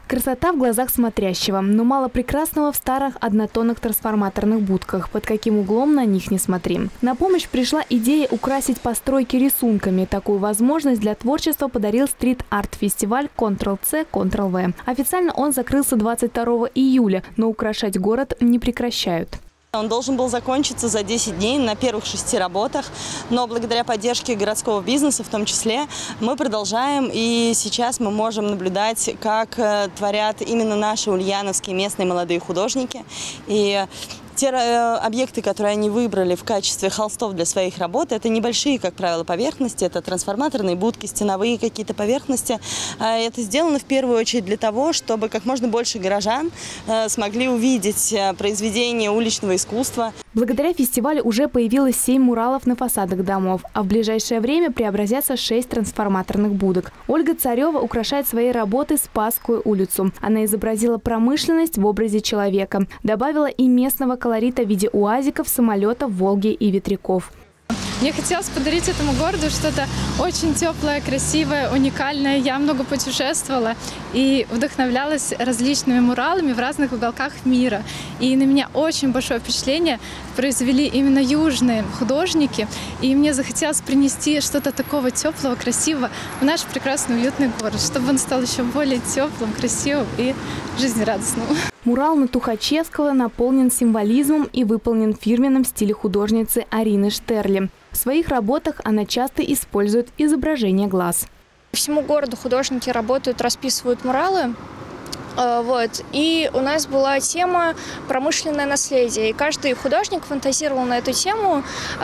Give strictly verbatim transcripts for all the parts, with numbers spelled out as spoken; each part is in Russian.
Красота в глазах смотрящего, но мало прекрасного в старых однотонных трансформаторных будках. Под каким углом на них не смотри. На помощь пришла идея украсить постройки рисунками. Такую возможность для творчества подарил стрит-арт-фестиваль контрол-С, контрол-В. Официально он закрылся двадцать второго июля, но украшать город не прекращают. Он должен был закончиться за десять дней на первых шести работах, но благодаря поддержке городского бизнеса в том числе мы продолжаем, и сейчас мы можем наблюдать, как творят именно наши ульяновские местные молодые художники. И те объекты, которые они выбрали в качестве холстов для своих работ, это небольшие, как правило, поверхности, это трансформаторные будки, стеновые какие-то поверхности. Это сделано в первую очередь для того, чтобы как можно больше горожан смогли увидеть произведения уличного искусства. Благодаря фестивалю уже появилось семь муралов на фасадах домов, а в ближайшее время преобразятся шесть трансформаторных будок. Ольга Царева украшает своей работой Спасскую улицу. Она изобразила промышленность в образе человека, добавила и местного колорита в виде уазиков, самолетов, Волги и ветряков. Мне хотелось подарить этому городу что-то очень теплое, красивое, уникальное. Я много путешествовала и вдохновлялась различными муралами в разных уголках мира. И на меня очень большое впечатление произвели именно южные художники. И мне захотелось принести что-то такого теплого, красивого в наш прекрасный, уютный город, чтобы он стал еще более теплым, красивым и жизнерадостным. Мурал на Тухачевского наполнен символизмом и выполнен в фирменном стиле художницы Арины Штерли. В своих работах она часто использует изображение глаз. По всему городу художники работают, расписывают муралы. Вот. И у нас была тема «Промышленное наследие». И каждый художник фантазировал на эту тему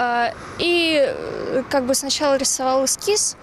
и как бы сначала рисовал эскиз,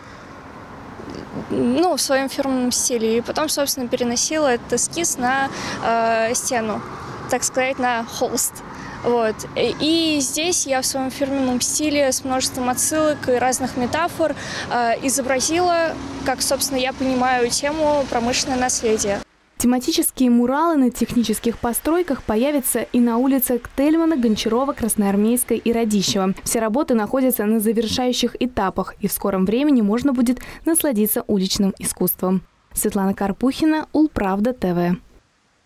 ну, в своем фирменном стиле, и потом, собственно, переносила этот эскиз на э, стену, так сказать, на холст. Вот. И здесь я в своем фирменном стиле с множеством отсылок и разных метафор э, изобразила, как, собственно, я понимаю тему «Промышленное наследие». Тематические муралы на технических постройках появятся и на улицах Тельмана, Гончарова, Красноармейской и Радищева. Все работы находятся на завершающих этапах, и в скором времени можно будет насладиться уличным искусством. Светлана Карпухина, Улправда ТВ.